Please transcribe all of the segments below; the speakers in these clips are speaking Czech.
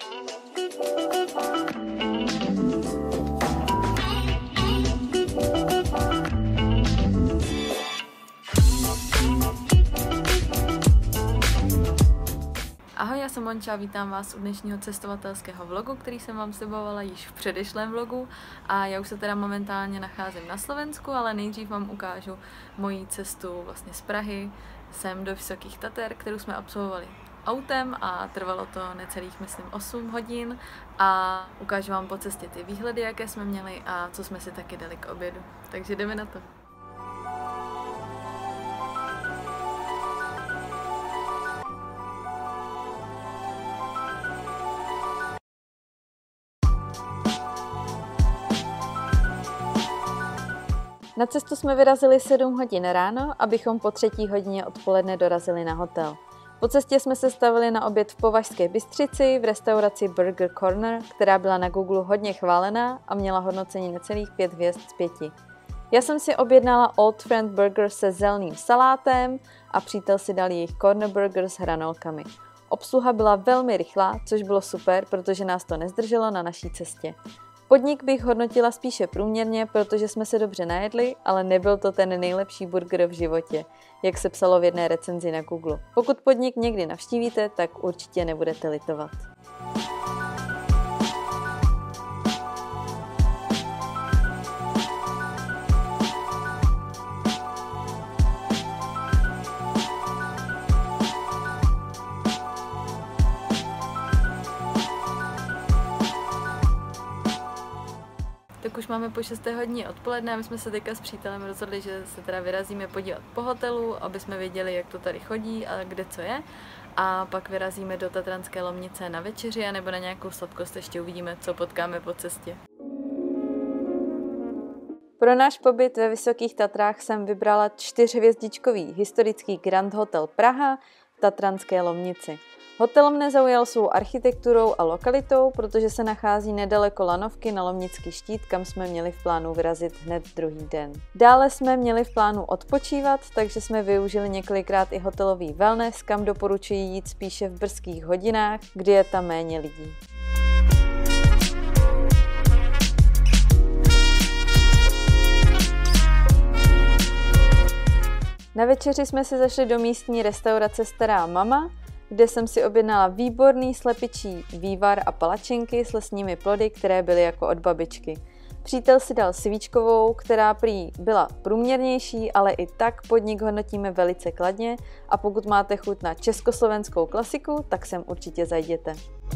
Ahoj, já jsem Monča a vítám vás u dnešního cestovatelského vlogu, který jsem vám slibovala již v předešlém vlogu a já už se teda momentálně nacházím na Slovensku, ale nejdřív vám ukážu moji cestu vlastně z Prahy sem do Vysokých Tater, kterou jsme absolvovali autem a trvalo to necelých, myslím, 8 hodin a ukážu vám po cestě ty výhledy, jaké jsme měli a co jsme si taky dali k obědu. Takže jdeme na to. Na cestu jsme vyrazili 7 hodin ráno, abychom po 3. hodině odpoledne dorazili na hotel. Po cestě jsme se stavili na oběd v Považské Bystřici v restauraci Burger Corner, která byla na Google hodně chválená a měla hodnocení necelých 5 hvězd z 5. Já jsem si objednala Old Friend Burger se zeleným salátem a přítel si dal jejich Corner Burger s hranolkami. Obsluha byla velmi rychlá, což bylo super, protože nás to nezdrželo na naší cestě. Podnik bych hodnotila spíše průměrně, protože jsme se dobře najedli, ale nebyl to ten nejlepší burger v životě, jak se psalo v jedné recenzi na Google. Pokud podnik někdy navštívíte, tak určitě nebudete litovat. Tak už máme po 6. hodině odpoledne a my jsme se teďka s přítelem rozhodli, že se teda vyrazíme podívat po hotelu, aby jsme věděli, jak to tady chodí a kde co je. A pak vyrazíme do Tatranské Lomnice na večeři nebo na nějakou sladkost, ještě uvidíme, co potkáme po cestě. Pro náš pobyt ve Vysokých Tatrách jsem vybrala 4hvězdičkový historický Grand Hotel Praha v Tatranské Lomnici. Hotel mne zaujal svou architekturou a lokalitou, protože se nachází nedaleko lanovky na Lomnický štít, kam jsme měli v plánu vyrazit hned druhý den. Dále jsme měli v plánu odpočívat, takže jsme využili několikrát i hotelový wellness, kam doporučuji jít spíše v brzkých hodinách, kdy je tam méně lidí. Na večeři jsme si zašli do místní restaurace Stará mama, kde jsem si objednala výborný slepičí vývar a palačinky s lesními plody, které byly jako od babičky. Přítel si dal svíčkovou, která prý byla průměrnější, ale i tak podnik hodnotíme velice kladně a pokud máte chuť na československou klasiku, tak sem určitě zajděte.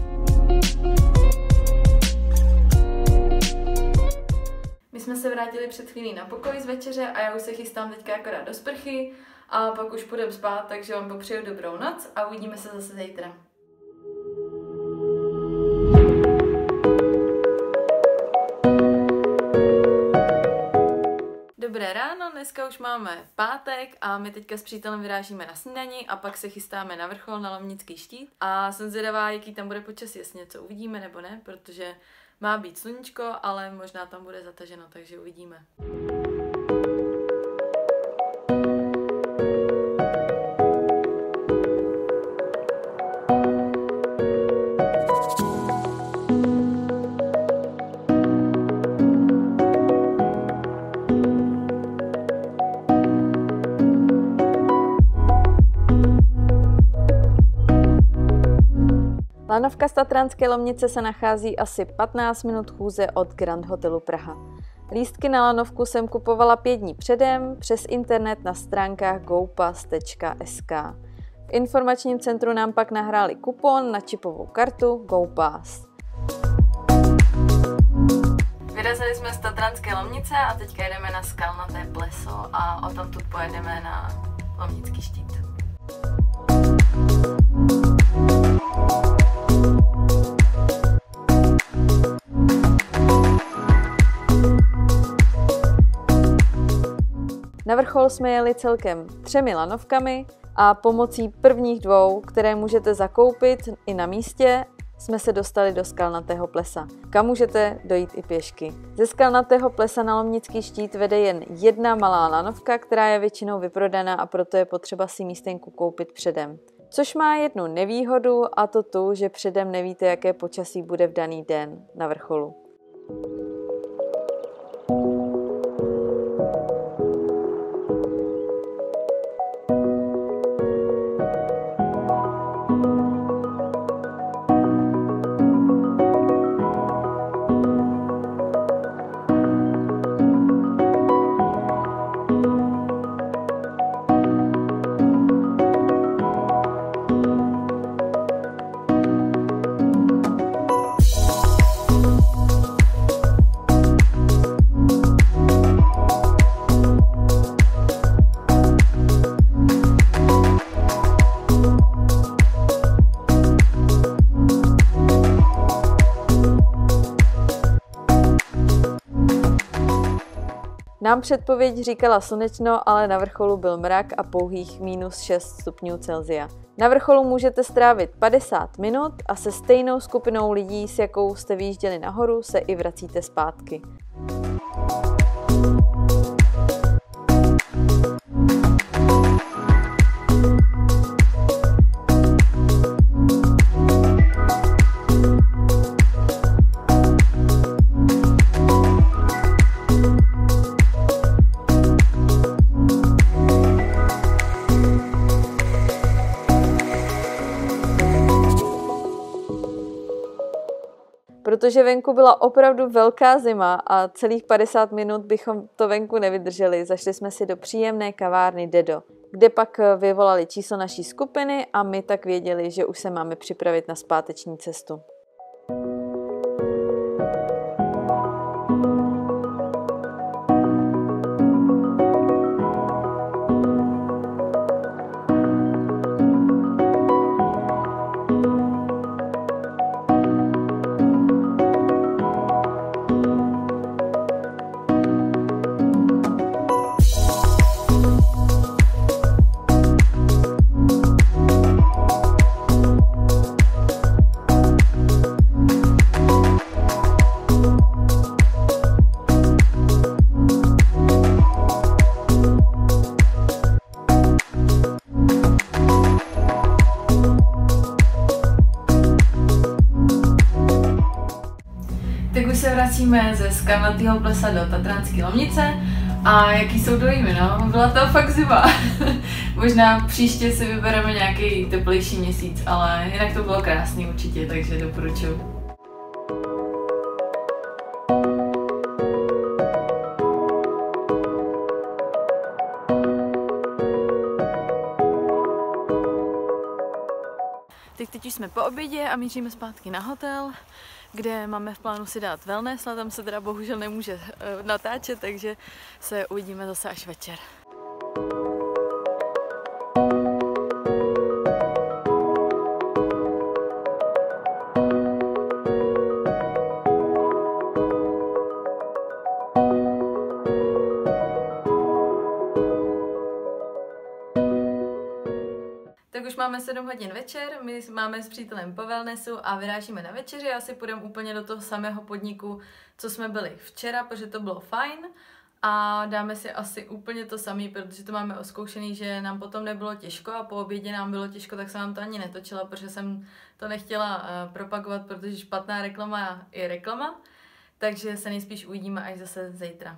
My jsme se vrátili před chvílí na pokoj z večeře a já už se chystám teďka akorát do sprchy a pak už půjdem spát, takže vám popřeju dobrou noc a uvidíme se zase zítra. Dobré ráno, dneska už máme pátek a my teďka s přítelem vyrážíme na snídani a pak se chystáme na vrchol na Lomnický štít a jsem zvědavá, jaký tam bude počasí, jestli něco uvidíme nebo ne, protože má být sluníčko, ale možná tam bude zataženo, takže uvidíme. Lanovka z Tatranské Lomnice se nachází asi 15 minut chůze od Grand Hotelu Praha. Lístky na lanovku jsem kupovala 5 dní předem přes internet na stránkách gopass.sk. V informačním centru nám pak nahráli kupon na čipovou kartu GoPass. Vyrazili jsme z Tatranské Lomnice a teďka jdeme na Skalnaté pleso a odtamtud pojedeme na Lomnický štít. Na vrchol jsme jeli celkem 3 lanovkami a pomocí prvních 2, které můžete zakoupit i na místě, jsme se dostali do Skalnatého plesa, kam můžete dojít i pěšky. Ze Skalnatého plesa na Lomnický štít vede jen jedna malá lanovka, která je většinou vyprodaná a proto je potřeba si místenku koupit předem. Což má jednu nevýhodu, a to tu, že předem nevíte, jaké počasí bude v daný den na vrcholu. Nám předpověď říkala slunečno, ale na vrcholu byl mrak a pouhých -6 stupňů Celsia. Na vrcholu můžete strávit 50 minut a se stejnou skupinou lidí, s jakou jste vyjížděli nahoru, se i vracíte zpátky. Protože venku byla opravdu velká zima a celých 50 minut bychom to venku nevydrželi, zašli jsme si do příjemné kavárny Dedo, kde pak vyvolali číslo naší skupiny a my tak věděli, že už se máme připravit na zpáteční cestu. Tak už se vracíme ze Skalnatého plesa do Tatranské Lomnice a jaký jsou dojmy, no? Byla to fakt zima. Možná příště si vybereme nějaký teplejší měsíc, ale jinak to bylo krásný určitě, takže doporučuji. Teď už jsme po obědě a míříme zpátky na hotel, kde máme v plánu si dát wellness, ale tam se teda bohužel nemůže natáčet, takže se uvidíme zase až večer. Tak už máme 7 hodin večer, my máme s přítelem po wellnessu a vyrážíme na večeři. Asi půjdeme úplně do toho samého podniku, co jsme byli včera, protože to bylo fajn. A dáme si asi úplně to samé, protože to máme oskoušený, že nám potom nebylo těžko a po obědě nám bylo těžko, tak jsem vám to ani netočila, protože jsem to nechtěla propagovat, protože špatná reklama je reklama. Takže se nejspíš uvidíme až zase zítra.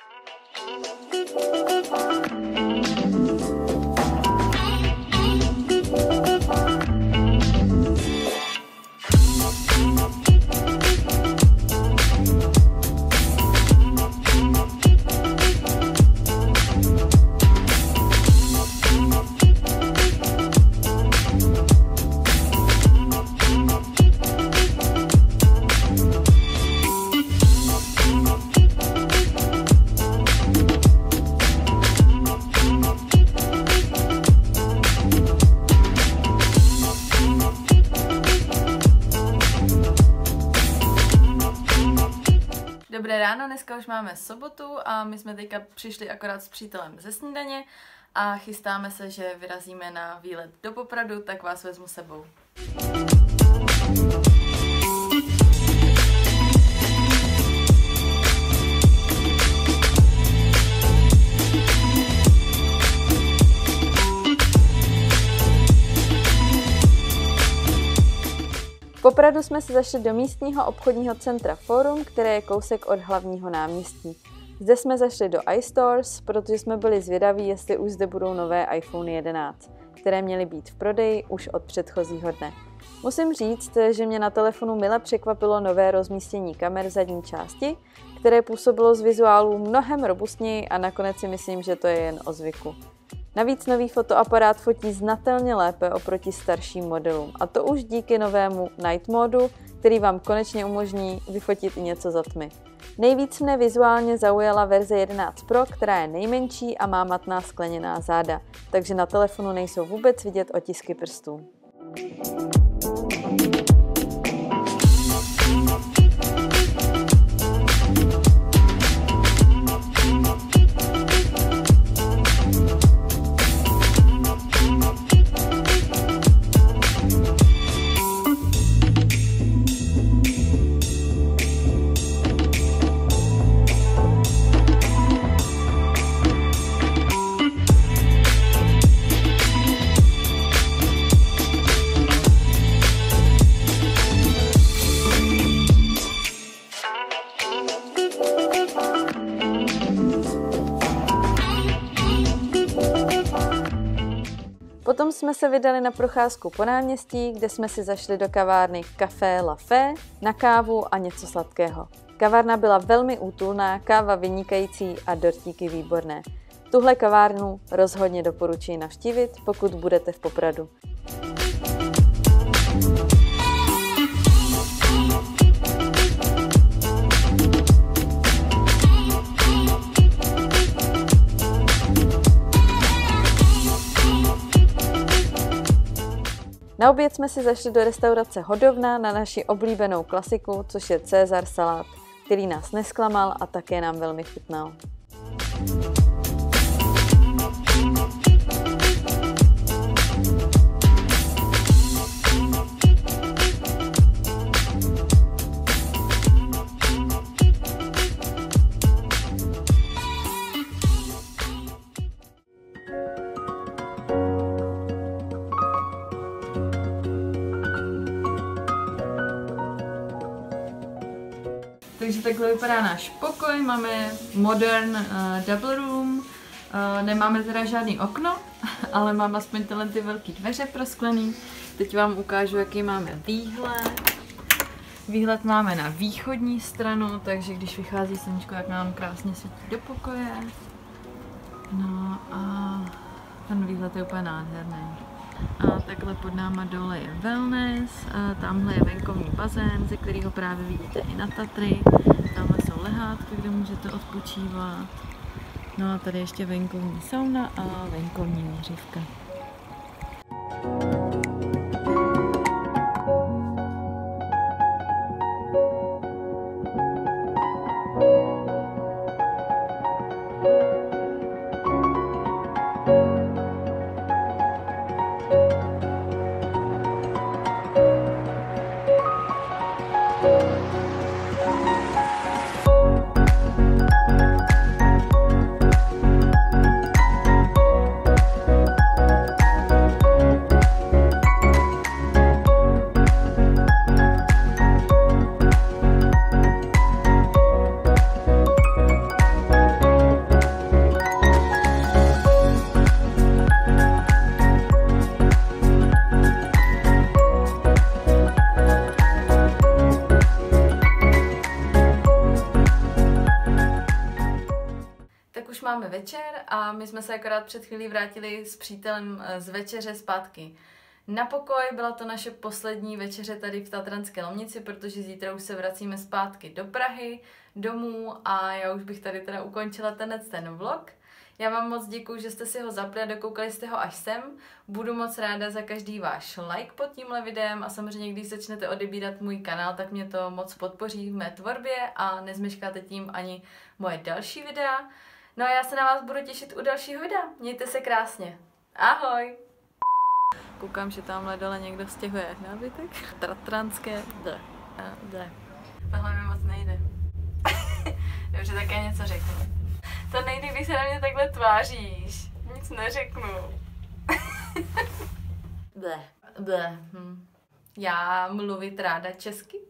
Dobré ráno, dneska už máme sobotu a my jsme teďka přišli akorát s přítelem ze snídaně a chystáme se, že vyrazíme na výlet do Popradu, tak vás vezmu sebou. Popradu jsme se zašli do místního obchodního centra Forum, které je kousek od hlavního náměstí. Zde jsme zašli do iStores, protože jsme byli zvědaví, jestli už zde budou nové iPhone 11, které měly být v prodeji už od předchozího dne. Musím říct, že mě na telefonu mile překvapilo nové rozmístění kamer zadní části, které působilo z vizuálu mnohem robustněji a nakonec si myslím, že to je jen o zvyku. Navíc nový fotoaparát fotí znatelně lépe oproti starším modelům, a to už díky novému Night modu, který vám konečně umožní vyfotit i něco za tmy. Nejvíc mne vizuálně zaujala verze 11 Pro, která je nejmenší a má matná skleněná záda, takže na telefonu nejsou vůbec vidět otisky prstů. Potom jsme se vydali na procházku po náměstí, kde jsme si zašli do kavárny Café La Fée na kávu a něco sladkého. Kavárna byla velmi útulná, káva vynikající a dortíky výborné. Tuhle kavárnu rozhodně doporučuji navštívit, pokud budete v Popradu. Na oběd jsme si zašli do restaurace Hodovna na naši oblíbenou klasiku, což je César salát, který nás nesklamal a také nám velmi chutnal. Takže takhle vypadá náš pokoj, máme modern double room, nemáme teda žádný okno, ale mám aspoň tyhle ty velké dveře prosklený. Teď vám ukážu, jaký máme výhled. Výhled máme na východní stranu, takže když vychází sluníčko, tak nám krásně svítí do pokoje. No a ten výhled je úplně nádherný. A takhle pod náma dole je wellness, a tamhle je venkovní bazén, ze kterého právě vidíte i na Tatry. Tamhle jsou lehátky, kde můžete odpočívat. No a tady ještě venkovní sauna a venkovní měřivka. Máme večer a my jsme se akorát před chvílí vrátili s přítelem z večeře zpátky na pokoj. Byla to naše poslední večeře tady v Tatranské Lomnici, protože zítra už se vracíme zpátky do Prahy, domů a já už bych tady teda ukončila ten vlog. Já vám moc děkuju, že jste si ho zapli a dokoukali jste ho až sem. Budu moc ráda za každý váš like pod tímhle videem a samozřejmě, když začnete odebírat můj kanál, tak mě to moc podpoří v mé tvorbě a nezmeškáte tím ani moje další videa. No a já se na vás budu těšit u dalšího videa. Mějte se krásně. Ahoj! Koukám, že tamhle dole někdo stěhuje nábytek. Tatranské. Tohle mi moc nejde. Dobře, tak já něco řeknu. To nejde, když se na mě takhle tváříš. Nic neřeknu. Já mluvit ráda česky.